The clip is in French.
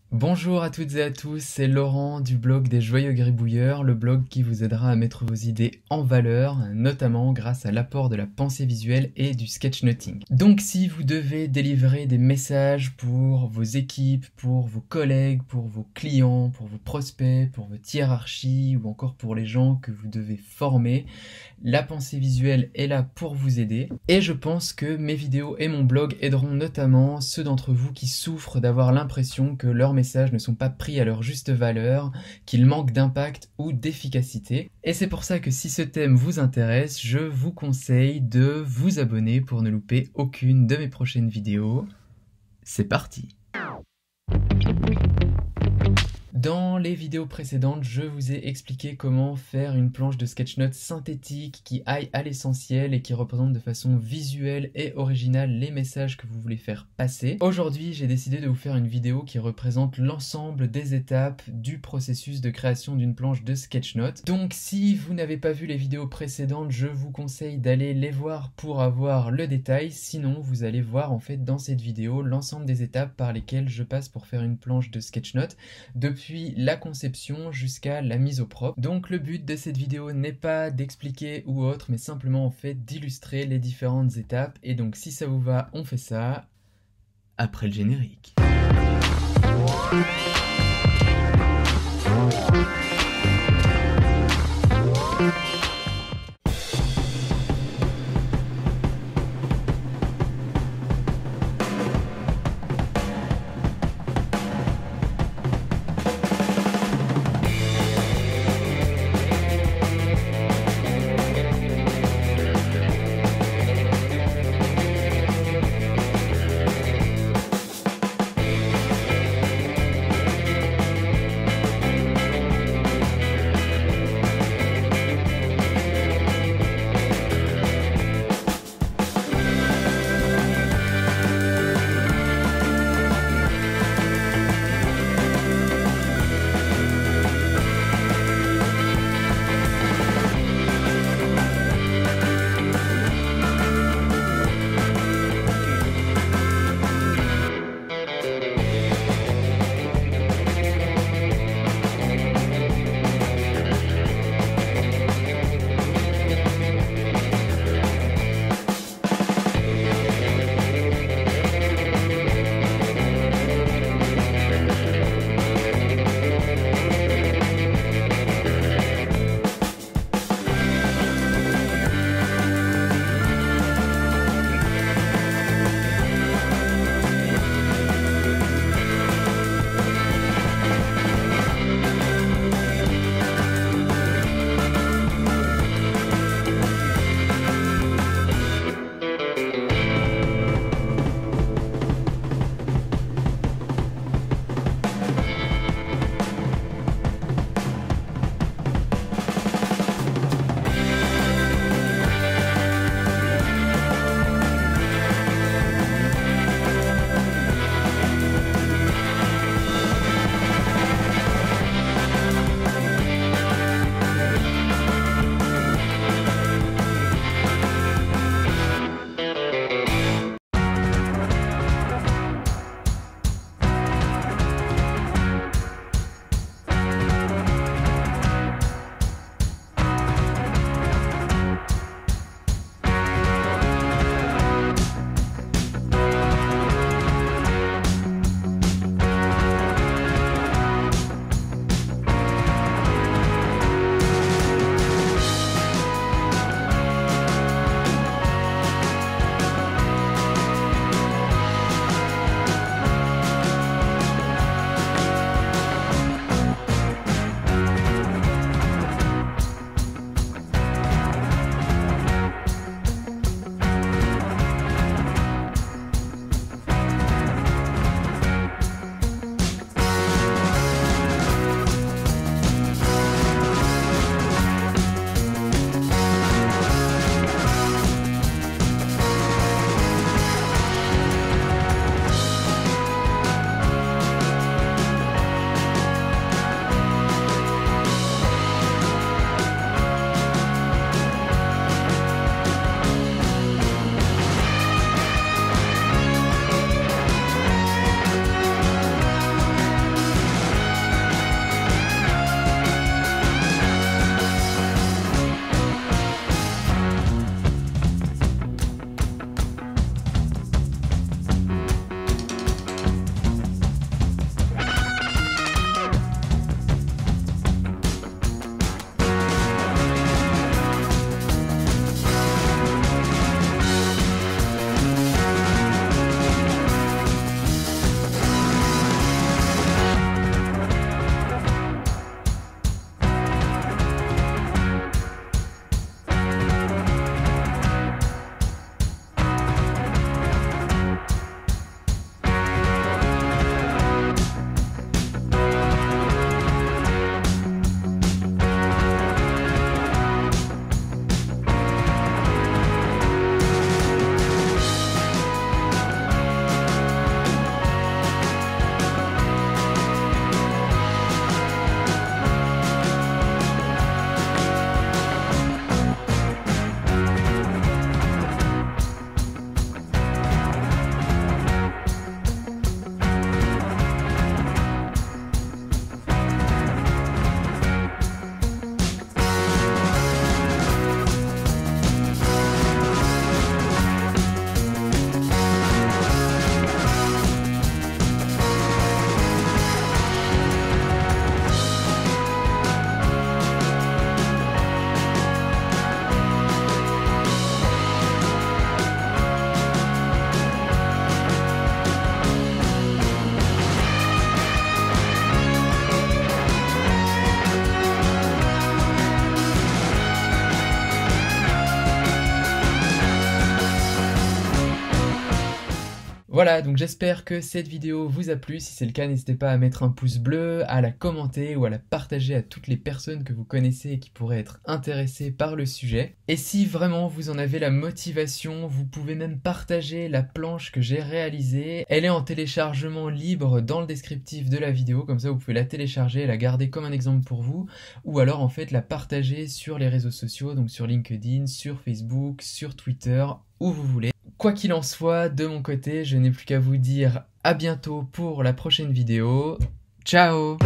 Bonjour à toutes et à tous, c'est Laurent du blog des Joyeux Gribouilleurs, le blog qui vous aidera à mettre vos idées en valeur, notamment grâce à l'apport de la pensée visuelle et du sketchnoting. Donc si vous devez délivrer des messages pour vos équipes, pour vos collègues, pour vos clients, pour vos prospects, pour votre hiérarchie ou encore pour les gens que vous devez former, la pensée visuelle est là pour vous aider. Et je pense que mes vidéos et mon blog aideront notamment ceux d'entre vous qui souffrent d'avoir l'impression que leurs messages ne sont pas pris à leur juste valeur, qu'ils manquent d'impact ou d'efficacité. Et c'est pour ça que si ce thème vous intéresse, je vous conseille de vous abonner pour ne louper aucune de mes prochaines vidéos. C'est parti! Dans les vidéos précédentes, je vous ai expliqué comment faire une planche de sketchnote synthétique qui aille à l'essentiel et qui représente de façon visuelle et originale les messages que vous voulez faire passer. Aujourd'hui, j'ai décidé de vous faire une vidéo qui représente l'ensemble des étapes du processus de création d'une planche de sketchnote. Donc si vous n'avez pas vu les vidéos précédentes, je vous conseille d'aller les voir pour avoir le détail. Sinon, vous allez voir en fait dans cette vidéo l'ensemble des étapes par lesquelles je passe pour faire une planche de sketchnote, depuis la conception jusqu'à la mise au propre. Donc le but de cette vidéo n'est pas d'expliquer ou autre, mais simplement en fait d'illustrer les différentes étapes. Et donc si ça vous va, on fait ça après le générique. Voilà, donc j'espère que cette vidéo vous a plu. Si c'est le cas, n'hésitez pas à mettre un pouce bleu, à la commenter ou à la partager à toutes les personnes que vous connaissez et qui pourraient être intéressées par le sujet. Et si vraiment vous en avez la motivation, vous pouvez même partager la planche que j'ai réalisée. Elle est en téléchargement libre dans le descriptif de la vidéo, comme ça vous pouvez la télécharger et la garder comme un exemple pour vous, ou alors en fait la partager sur les réseaux sociaux, donc sur LinkedIn, sur Facebook, sur Twitter, où vous voulez. Quoi qu'il en soit, de mon côté, je n'ai plus qu'à vous dire à bientôt pour la prochaine vidéo. Ciao!